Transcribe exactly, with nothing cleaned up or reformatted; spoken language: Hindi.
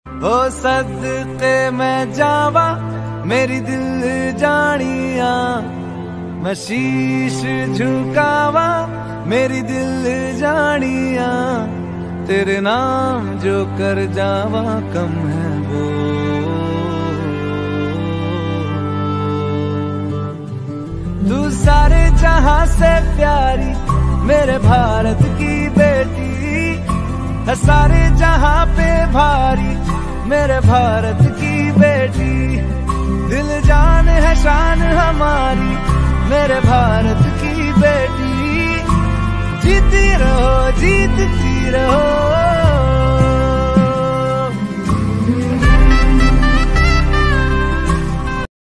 हो सदके मैं जावा मेरी दिल जानिया, मैं शीश झुकावा मेरी दिल जानिया, तेरे नाम जो कर जावा कम है वो। तू सारे जहां से प्यारी मेरे भारत की बेटी है, सारे जहां पे भारी मेरे भारत की बेटी, दिल जान है शान हमारी मेरे भारत की बेटी, जीती रहो जीतती रहो।